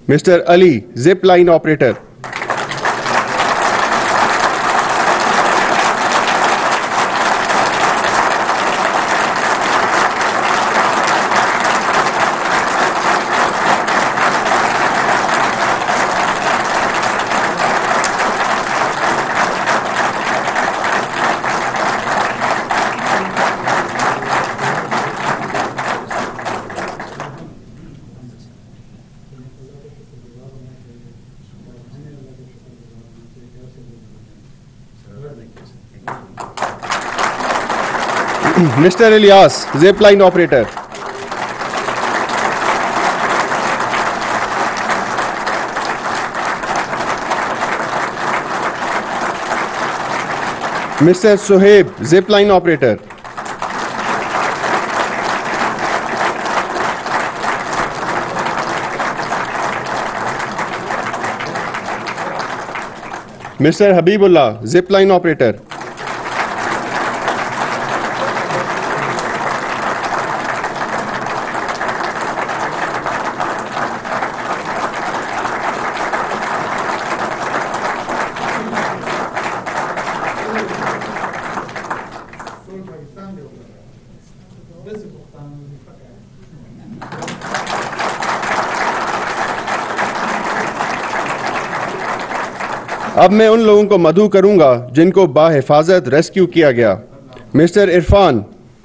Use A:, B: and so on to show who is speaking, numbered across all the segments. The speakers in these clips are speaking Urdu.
A: Mr. Ali, zip line operator. Mr. Ilyas, zip line operator. Mr. Suhaib, zip line operator. Mr. Habibullah, zip line operator. اب میں ان لوگوں کو مدعو کروں گا جن کو باحفاظت ریسکیو کیا گیا. Mister Irfan.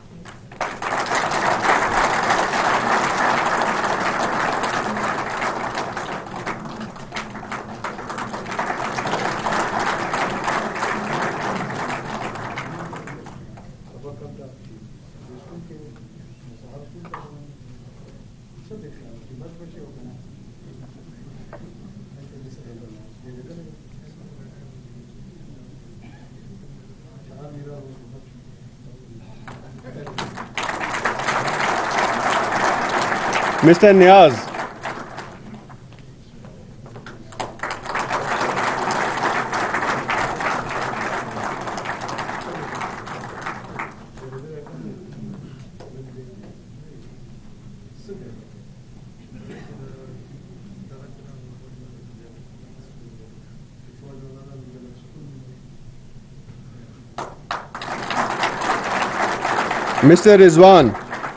A: Mr. Niaz. Mr. Rizwan.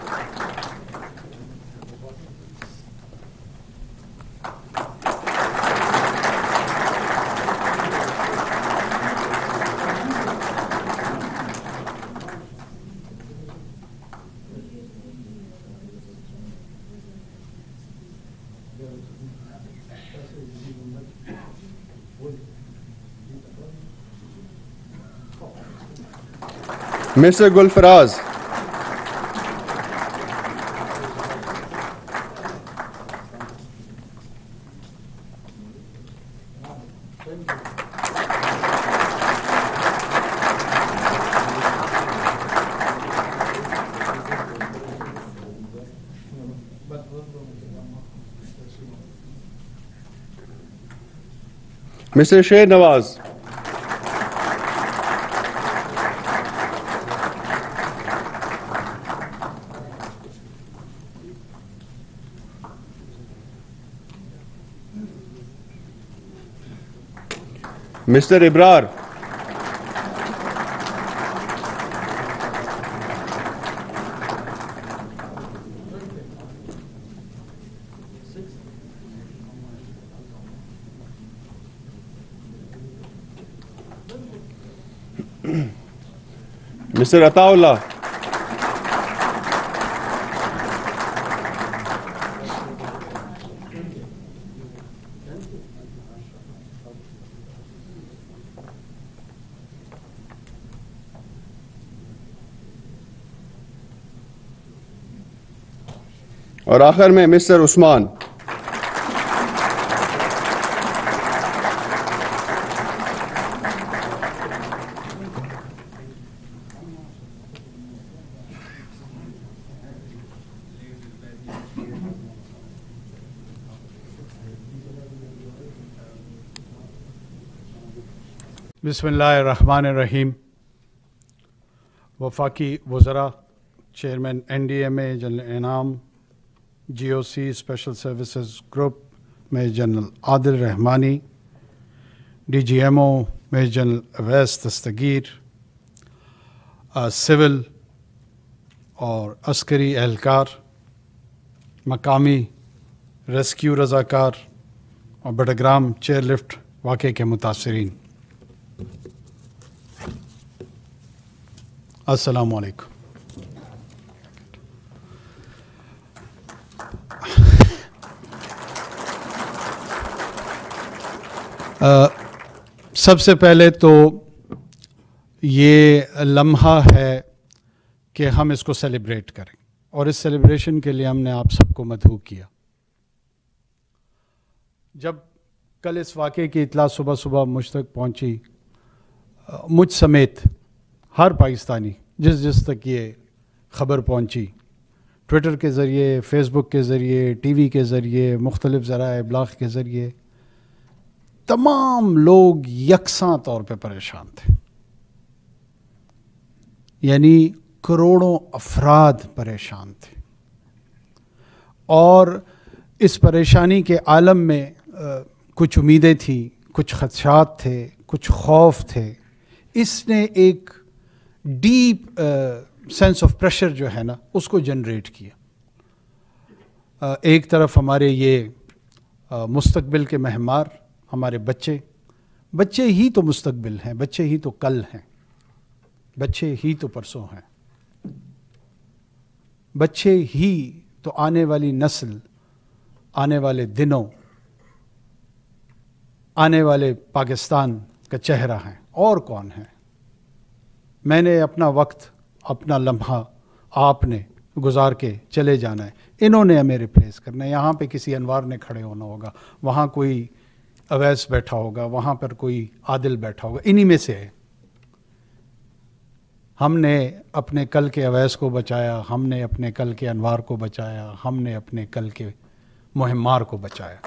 A: Mr. Gulfaraz. Mr. Sher Nawaz. Mr. Ibrar. Mr. Ataullah. اور آخر میں مسٹر عثمان.
B: بسم اللہ الرحمن الرحیم. وفاقی وزراء، chairman NDMA general Inam, GOC special services group, major general Adil Rahmani, DGMO major general Awais Dastgir, civil और अस्करी एहलकार, मकामी रेस्क्यू रज़ाकार और बडग्राम चेयरलिफ्ट वाक़े के मुतासरीन, अस्सलामु अलैकुम। सबसे पहले तो ये लम्हा है कि हम इसको सेलिब्रेट करें, और इस सेलिब्रेशन के लिए हमने आप सबको मदहू किया। जब कल इस वाक़े की इत्तला सुबह सुबह मुझ तक पहुंची, मुझ समेत हर पाकिस्तानी जिस तक ये ख़बर पहुंची, ट्विटर के ज़रिए, फ़ेसबुक के ज़रिए, टीवी के ज़रिए, मुख्तलिफ़ ज़राए इब्लाग़ के ज़रिए, तमाम लोग यकसां तौर पे परेशान थे। यानी करोड़ों अफराद परेशान थे, और इस परेशानी के आलम में कुछ उम्मीदें थी, कुछ खदशात थे, कुछ खौफ थे। इसने एक डीप सेंस ऑफ प्रेशर जो है ना, उसको जनरेट किया। एक तरफ हमारे ये मुस्तकबिल के महमार, हमारे बच्चे ही तो मुस्तकबिल हैं, बच्चे ही तो कल हैं, बच्चे ही तो परसों हैं, बच्चे ही तो आने वाली नस्ल, आने वाले दिनों, आने वाले पाकिस्तान का चेहरा हैं। और कौन है? मैंने अपना वक्त, अपना लम्हा आपने गुजार के चले जाना है, इन्होंने हमें रिप्लेस करना है। यहाँ पे किसी अनवार ने खड़े होना होगा, वहाँ कोई अवैस बैठा होगा, वहाँ पर कोई आदिल बैठा होगा, इन्हीं में से है। हमने अपने कल के अवैस को बचाया, हमने अपने कल के अनवार को बचाया, हमने अपने कल के मुहिम्मार को बचाया।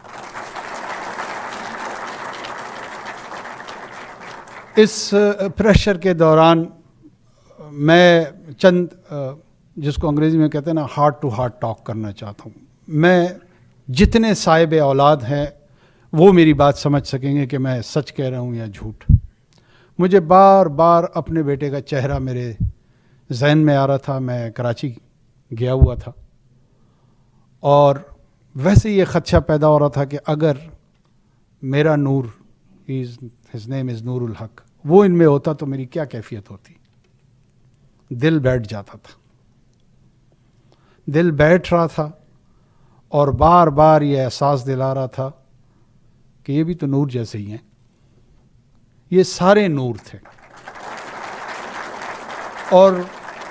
B: इस प्रेशर के दौरान मैं चंद, जिसको अंग्रेज़ी में कहते हैं ना, हार्ट टू हार्ट टॉक करना चाहता हूँ। मैं, जितने साहिब औलाद हैं वो मेरी बात समझ सकेंगे कि मैं सच कह रहा हूँ या झूठ। मुझे बार बार अपने बेटे का चेहरा मेरे जहन में आ रहा था। मैं कराची गया हुआ था, और वैसे ये खदशा पैदा हो रहा था कि अगर मेरा Noor, his name is Noorul Haq, वो इनमें होता तो मेरी क्या कैफियत होती। दिल बैठ जाता था, दिल बैठ रहा था, और बार बार ये एहसास दिला रहा था कि ये भी तो नूर जैसे ही हैं। ये सारे नूर थे, और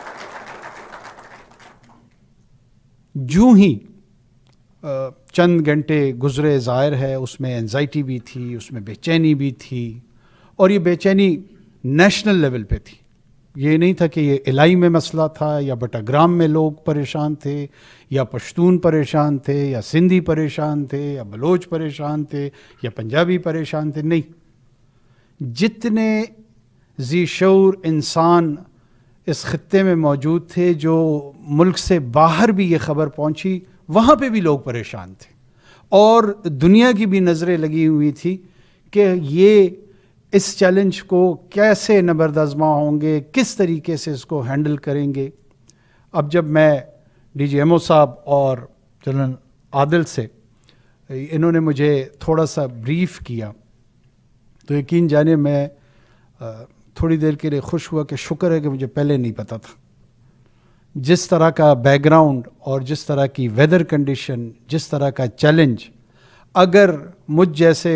B: यूं ही चंद घंटे गुजरे, ज़ाहिर है उसमें एंजाइटी भी थी, उसमें बेचैनी भी थी, और ये बेचैनी नेशनल लेवल पे थी। ये नहीं था कि ये इलाई में मसला था, या बटाग्राम में लोग परेशान थे, या पश्तून परेशान थे, या सिंधी परेशान थे, या बलोच परेशान थे, या पंजाबी परेशान थे। नहीं, जितने ज़ी शऊर इंसान इस खित्ते में मौजूद थे, जो मुल्क से बाहर भी ये ख़बर पहुंची, वहाँ पे भी लोग परेशान थे, और दुनिया की भी नज़रें लगी हुई थी कि ये इस चैलेंज को कैसे नबर्दाज़मा होंगे, किस तरीके से इसको हैंडल करेंगे। अब जब मैं DGMO साहब और जनरल आदिल से, इन्होंने मुझे थोड़ा सा ब्रीफ़ किया, तो यकीन जाने मैं थोड़ी देर के लिए खुश हुआ कि शुक्र है कि मुझे पहले नहीं पता था। जिस तरह का बैकग्राउंड और जिस तरह की वेदर कंडीशन, जिस तरह का चैलेंज, अगर मुझ जैसे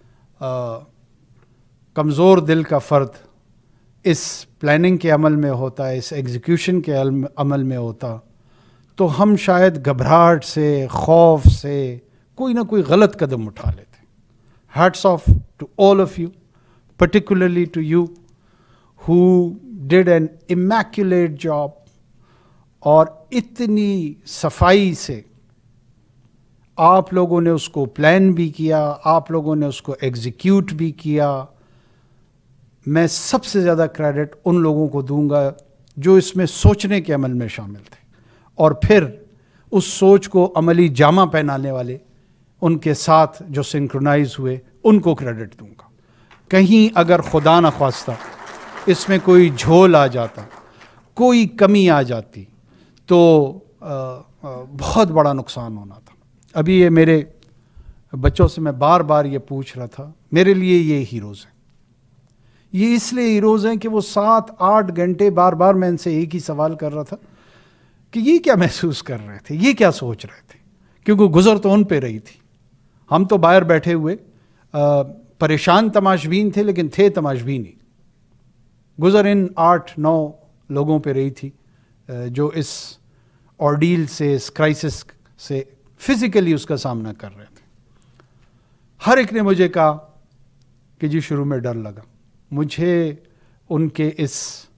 B: कमज़ोर दिल का फ़र्द इस प्लानिंग के अमल में होता, इस एग्जीक्यूशन के अमल में होता, तो हम शायद घबराहट से, खौफ से कोई ना कोई गलत कदम उठा लेते। Hats off to all of you, particularly to you who did an immaculate job, और इतनी सफाई से आप लोगों ने उसको प्लान भी किया, आप लोगों ने उसको एग्जीक्यूट भी किया। मैं सबसे ज़्यादा क्रेडिट उन लोगों को दूंगा जो इसमें सोचने के अमल में शामिल थे, और फिर उस सोच को अमली जामा पहनाने वाले ان کے ساتھ جو سنکرونائز ہوئے ان کو کریڈٹ دوں گا. کہیں اگر خدا نخواستہ اس میں کوئی جھول آ جاتا, کوئی کمی آ جاتی, تو بہت بڑا نقصان ہونا تھا. ابھی یہ میرے بچوں سے میں بار بار یہ پوچھ رہا تھا, میرے لیے یہ ہیروز ہیں. یہ اس لیے ہیروز ہیں کہ وہ 7-8 گھنٹے بار بار میں ان سے ایک ہی سوال کر رہا تھا کہ یہ کیا محسوس کر رہے تھے, یہ کیا سوچ رہے تھے, کیونکہ گزر تو ان پہ رہی تھی. ہم تو باہر بیٹھے ہوئے پریشان تماشبین تھے, لیکن تھے تماشبین ہی. گزر ان 8-9 لوگوں پہ رہی تھی جو اس آرڈیل سے, اس کرائسس سے فزیکلی اس کا سامنا کر رہے تھے. ہر ایک نے مجھے کہا کہ جی شروع میں ڈر لگا. مجھے ان کے اس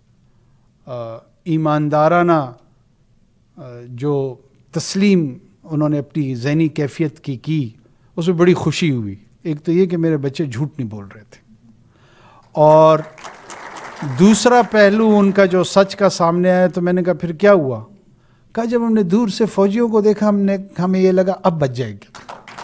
B: ایماندارانہ جو تسلیم انہوں نے اپنی ذہنی کیفیت کی اس میں بڑی خوشی ہوئی. ایک تو یہ کہ میرے بچے جھوٹ نہیں بول رہے تھے, اور دوسرا پہلو ان کا جو سچ کا سامنے آیا تو میں نے کہا پھر کیا ہوا؟ کہا جب ہم نے دور سے فوجیوں کو دیکھا ہمیں یہ لگا اب بچ جائے گی.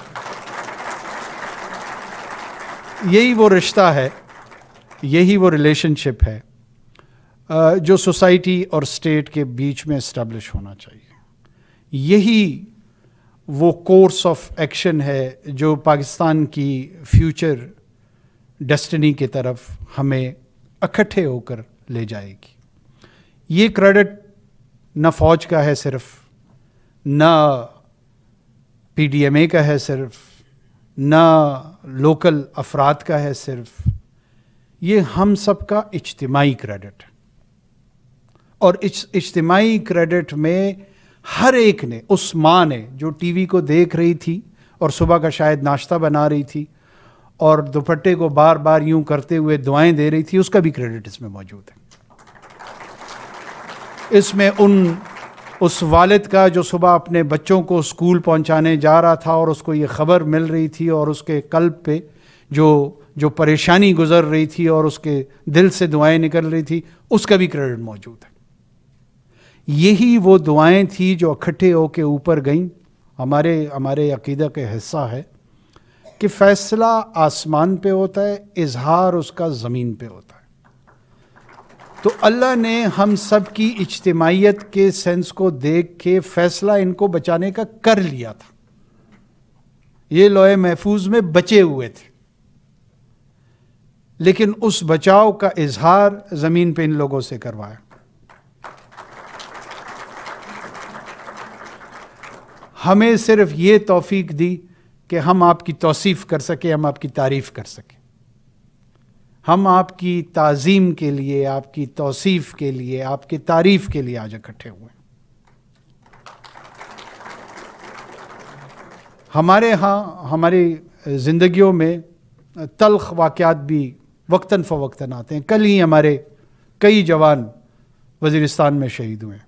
B: یہی وہ رشتہ ہے, یہی وہ ریلیشن شپ ہے جو سوسائٹی اور اسٹیٹ کے بیچ میں اسٹیبلش ہونا چاہیے. یہی وہ کورس آف ایکشن ہے جو پاکستان کی فیوچر ڈیسٹنی کی طرف ہمیں اکٹھے ہو کر لے جائے گی. یہ کریڈٹ نہ فوج کا ہے صرف, نہ پی ڈی ایم اے کا ہے صرف, نہ لوکل افراد کا ہے صرف, یہ ہم سب کا اجتماعی کریڈٹ ہے. اور اجتماعی کریڈٹ میں ہر ایک نے, اس ماں نے جو ٹی وی کو دیکھ رہی تھی اور صبح کا شاید ناشتہ بنا رہی تھی اور دوپٹے کو بار بار یوں کرتے ہوئے دعائیں دے رہی تھی, اس کا بھی کریڈٹ اس میں موجود ہے. اس میں اس والد کا جو صبح اپنے بچوں کو اسکول پہنچانے جا رہا تھا اور اس کو یہ خبر مل رہی تھی اور اس کے قلب پہ جو پریشانی گزر رہی تھی اور اس کے دل سے دعائیں نکل رہی تھی, اس کا بھی کریڈٹ موجود ہے. یہی وہ دعائیں تھیں جو اکٹھے ہو کے اوپر گئیں. ہمارے عقیدہ کا حصہ ہے کہ فیصلہ آسمان پہ ہوتا ہے, اظہار اس کا زمین پہ ہوتا ہے. تو اللہ نے ہم سب کی اجتماعیت کے سینس کو دیکھ کے فیصلہ ان کو بچانے کا کر لیا تھا. یہ لوح محفوظ میں بچے ہوئے تھے, لیکن اس بچاؤ کا اظہار زمین پہ ان لوگوں سے کروایا. ہمیں صرف یہ توفیق دی کہ ہم آپ کی توصیف کر سکیں, ہم آپ کی تعریف کر سکیں. ہم آپ کی تعظیم کے لیے, آپ کی توصیف کے لیے, آپ کی تعریف کے لیے آج اکٹھے ہوئے. ہمارے ہاں ہماری زندگیوں میں تلخ واقعات بھی وقتاً فوقتاً آتے ہیں. کل ہی ہمارے کئی جوان وزیرستان میں شہید ہوئے.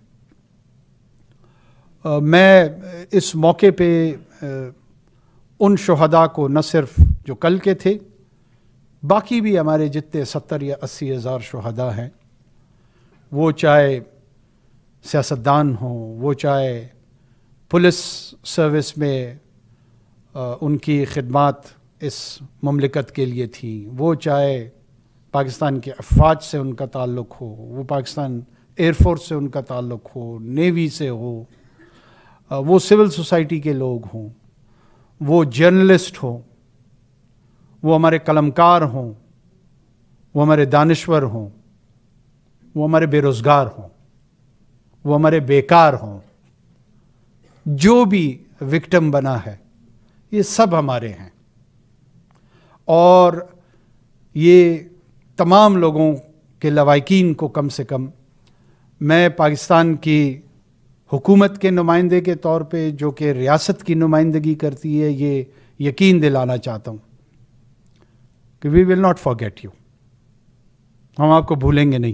B: میں اس موقع پہ ان شہداء کو نہ صرف جو کل کے تھے, باقی بھی ہمارے جتنے 70 یا 80 ہزار شہداء ہیں, وہ چاہے سیاستدان ہوں, وہ چاہے پولیس سروس میں ان کی خدمات اس مملکت کے لیے تھیں, وہ چاہے پاکستان کے افواج سے ان کا تعلق ہو, وہ پاکستان ایئر فورس سے ان کا تعلق ہو, نیوی سے ہو, وہ سول سوسائٹی کے لوگ ہوں, وہ جرنلسٹ ہوں, وہ ہمارے قلمکار ہوں, وہ ہمارے دانشور ہوں, وہ ہمارے بے روزگار ہوں, وہ ہمارے بیکار ہوں, جو بھی وکٹم بنا ہے یہ سب ہمارے ہیں. اور یہ تمام لوگوں کے لواحقین کو کم سے کم میں پاکستان کی حکومت کے نمائندے کے طور پہ, جو کہ ریاست کی نمائندگی کرتی ہے, یہ یقین دلانا چاہتا ہوں کہ we will not forget you. ہم آپ کو بھولیں گے نہیں.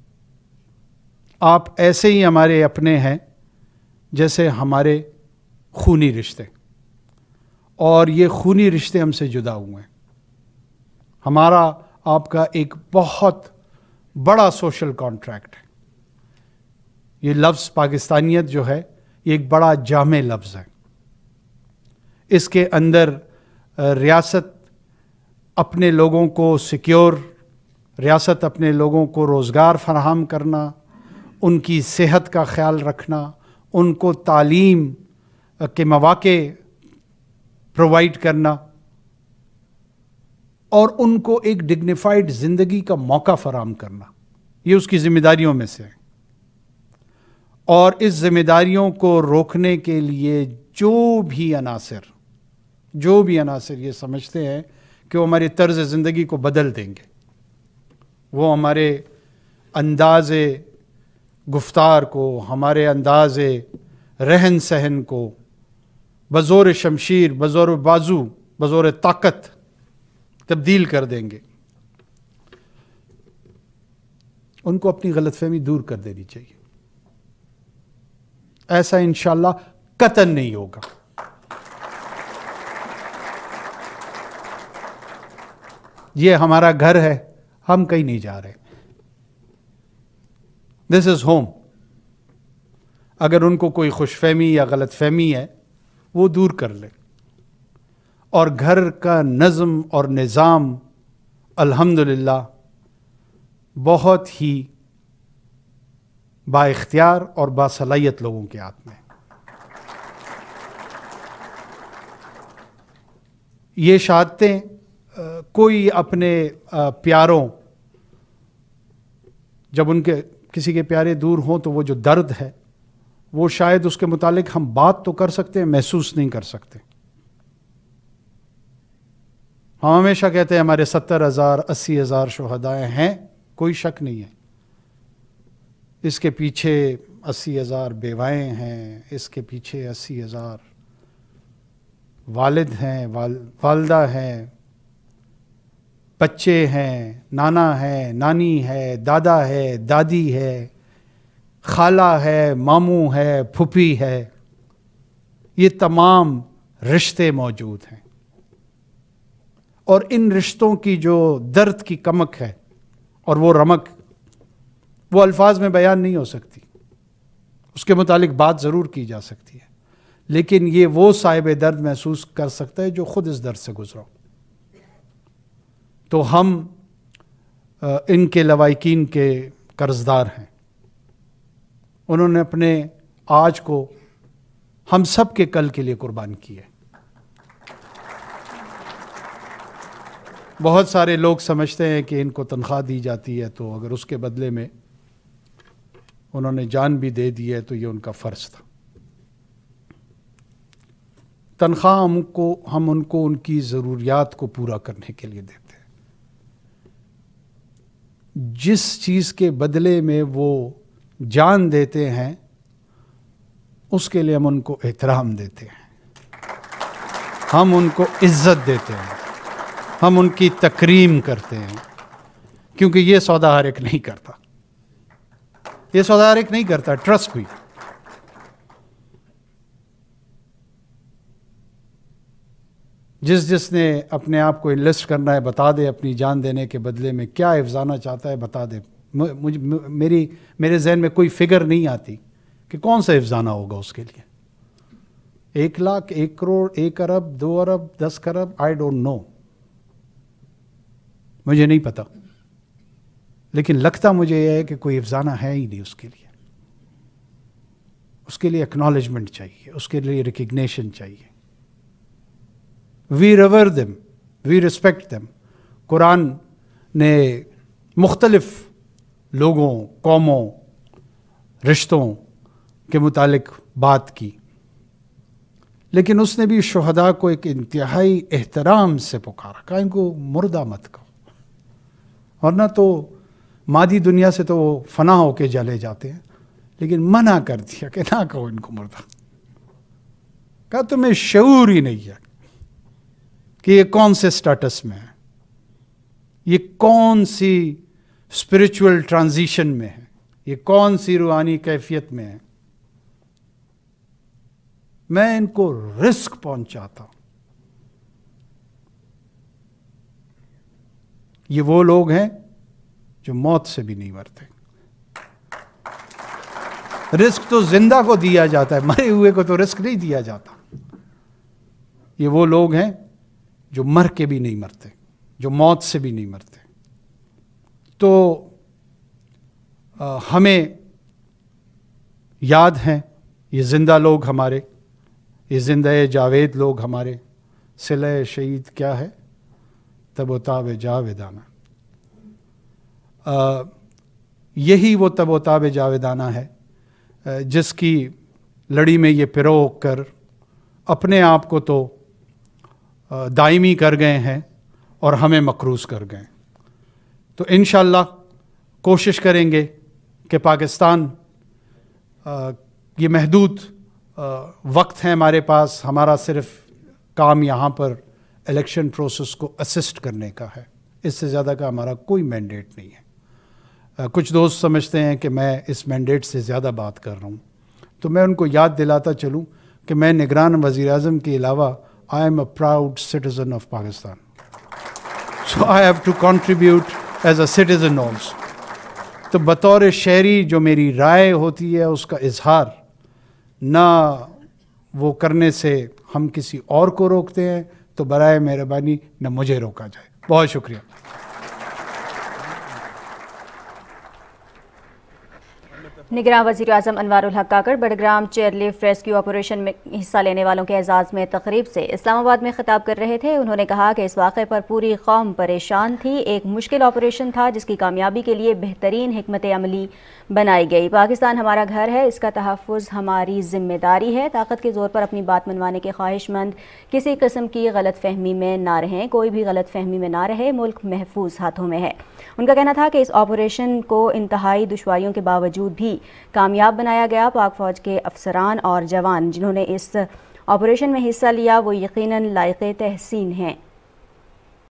B: آپ ایسے ہی ہمارے اپنے ہیں جیسے ہمارے خونی رشتے, اور یہ خونی رشتے ہم سے جدا ہوئے ہیں. ہمارا آپ کا ایک بہت بڑا سوشل کانٹریکٹ ہے. یہ لفظ پاکستانیت جو ہے یہ ایک بڑا جامع لفظ ہے. اس کے اندر ریاست اپنے لوگوں کو سیکیور، ریاست اپنے لوگوں کو روزگار فراہم کرنا، ان کی صحت کا خیال رکھنا، ان کو تعلیم کے مواقع پرووائڈ کرنا اور ان کو ایک ڈگنیفائڈ زندگی کا موقع فراہم کرنا، یہ اس کی ذمہ داریوں میں سے ہے۔ اور اس ذمہ داریوں کو روکنے کے لیے جو بھی عناصر یہ سمجھتے ہیں کہ وہ ہمارے طرز زندگی کو بدل دیں گے، وہ ہمارے انداز گفتار کو، ہمارے انداز رہن سہن کو بزور شمشیر، بزور بازو، بزور طاقت تبدیل کر دیں گے، ان کو اپنی غلط فہمی دور کر دینی چاہیے۔ ایسا انشاءاللہ قطعاً نہیں ہوگا۔ یہ ہمارا گھر ہے، ہم کہیں نہیں جا رہے، دس از ہوم۔ اگر ان کو کوئی خوش فہمی یا غلط فہمی ہے وہ دور کر لیں، اور گھر کا نظم اور نظام الحمدللہ بہت ہی با اختیار اور باصلاحیت لوگوں کے ہاتھ میں۔ یہ شہادتیں کوئی اپنے پیاروں، جب ان کے کسی کے پیارے دور ہوں تو وہ جو درد ہے وہ شاید اس کے متعلق ہم بات تو کر سکتے ہیں، محسوس نہیں کر سکتے۔ ہم ہمیشہ کہتے ہیں ہمارے 70,000 80,000 شہدائے ہیں، کوئی شک نہیں ہے، اس کے پیچھے 80,000 بیوائیں ہیں، اس کے پیچھے 80,000 والد ہیں، والدہ ہیں، بچے ہیں، نانا ہے، نانی ہے، دادا ہے، دادی ہے، خالہ ہے، ماموں ہے، پھوپھی ہے، یہ تمام رشتے موجود ہیں، اور ان رشتوں کی جو درد کی کمک ہے اور وہ رمق، وہ الفاظ میں بیان نہیں ہو سکتی، اس کے متعلق بات ضرور کی جا سکتی ہے، لیکن یہ وہ صاحب درد محسوس کر سکتا ہے جو خود اس درد سے گزرا۔ تو ہم ان کے لواحقین کے قرضدار ہیں، انہوں نے اپنے آج کو ہم سب کے کل کے لیے قربان کیا ہے۔ بہت سارے لوگ سمجھتے ہیں کہ ان کو تنخواہ دی جاتی ہے تو اگر اس کے بدلے میں انہوں نے جان بھی دے دی ہے تو یہ ان کا فرض تھا۔ تنخواہ ہم ان کو ان کی ضروریات کو پورا کرنے کے لیے دیتے ہیں، جس چیز کے بدلے میں وہ جان دیتے ہیں اس کے لیے ہم ان کو احترام دیتے ہیں، ہم ان کو عزت دیتے ہیں، ہم ان کی تکریم کرتے ہیں، کیونکہ یہ سودا ہر ایک نہیں کرتا، یہ سودا ہر ایک نہیں کرتا، ٹرسٹ بھی۔ جس نے اپنے آپ کو انویسٹ کرنا ہے بتا دے، اپنی جان دینے کے بدلے میں کیا افزانہ چاہتا ہے بتا دے۔ میرے ذہن میں کوئی فگر نہیں آتی کہ کون سا افزانہ ہوگا اس کے لیے، 1 لاکھ، 1 کروڑ، 1 ارب، 2 ارب، 10 کروڑ، آئی ڈونٹ نو، مجھے نہیں پتا، لیکن لگتا مجھے یہ ہے کہ کوئی افزانہ ہے ہی نہیں اس کے لیے۔ اس کے لیے ایکنالجمنٹ چاہیے، اس کے لیے ریکگنیشن چاہیے۔ We revere them, we respect them. Quran نے مختلف لوگوں، قوموں، رشتوں کے متعلق بات کی، لیکن اس نے بھی شہداء کو ایک انتہائی احترام سے پکارا، کہا ان کو مردہ مت کہو، ورنہ تو مادی دنیا سے تو وہ فنا ہو کے جلے جاتے ہیں، لیکن منع کر دیا کہ نہ کہو ان کو مردہ۔ کہا تمہیں شعور ہی نہیں ہے کہ یہ کون سے سٹیٹس میں ہے، یہ کون سی اسپرچول ٹرانزیشن میں ہے، یہ کون سی روحانی کیفیت میں ہے۔ میں ان کو رزق پہنچاتا ہوں۔ یہ وہ لوگ ہیں جو موت سے بھی نہیں مرتے۔ رزق تو زندہ کو دیا جاتا ہے، مرے ہوئے کو تو رزق نہیں دیا جاتا۔ یہ وہ لوگ ہیں جو مر کے بھی نہیں مرتے, جو موت سے بھی نہیں مرتے. تو ہمیں یاد ہیں یہ زندہ لوگ ہمارے, یہ زندہ جاوید لوگ ہمارے. صلہ شہید کیا ہے؟ تب و تاب جاویدانہ. یہی وہ تب و تاب جاویدانہ ہے جس کی لڑی میں یہ پرو کر اپنے آپ کو تو دائمی کر گئے ہیں اور ہمیں مقروض کر گئے. تو انشاءاللہ کوشش کریں گے کہ پاکستان, یہ محدود وقت ہے ہمارے پاس, ہمارا صرف کام یہاں پر الیکشن پروسیس کو اسسٹ کرنے کا ہے, اس سے زیادہ کا ہمارا کوئی مینڈیٹ نہیں ہے. کچھ دوست سمجھتے ہیں کہ میں اس مینڈیٹ سے زیادہ بات کر رہا ہوں, تو میں ان کو یاد دلاتا چلوں کہ میں نگران وزیر اعظم کے علاوہ I am a proud citizen of Pakistan. So I have to contribute as a citizen also. تو بطور شہری جو میری رائے ہوتی ہے اس کا اظہار نہ وہ کرنے سے ہم کسی اور کو روکتے ہیں, تو برائے مہربانی نہ مجھے روکا جائے. بہت شکریہ.
C: نگراں وزیر اعظم Anwaar ul Haq Kakar Battagram chair lift rescue operation میں حصہ لینے والوں کے اعزاز میں تقریب سے اسلام آباد میں خطاب کر رہے تھے. انہوں نے کہا کہ اس واقعے پر پوری قوم پریشان تھی. ایک مشکل آپریشن تھا جس کی کامیابی کے لیے بہترین حکمت عملی بنائی گئی. پاکستان ہمارا گھر ہے, اس کا تحفظ ہماری ذمہ داری ہے. طاقت کے زور پر اپنی بات منوانے کے خواہش مند کسی قسم کی غلط فہمی میں نہ رہیں, کوئی بھی غلط فہمی میں نہ رہے. ملک محفوظ ہاتھوں میں ہے. ان کا کہنا تھا کہ اس آپریشن کو انتہائی دشواریوں کے باوجود بھی کامیاب بنایا گیا. پاک فوج کے افسران اور جوان جنہوں نے اس آپریشن میں حصہ لیا وہ یقیناً لائق تحسین ہیں.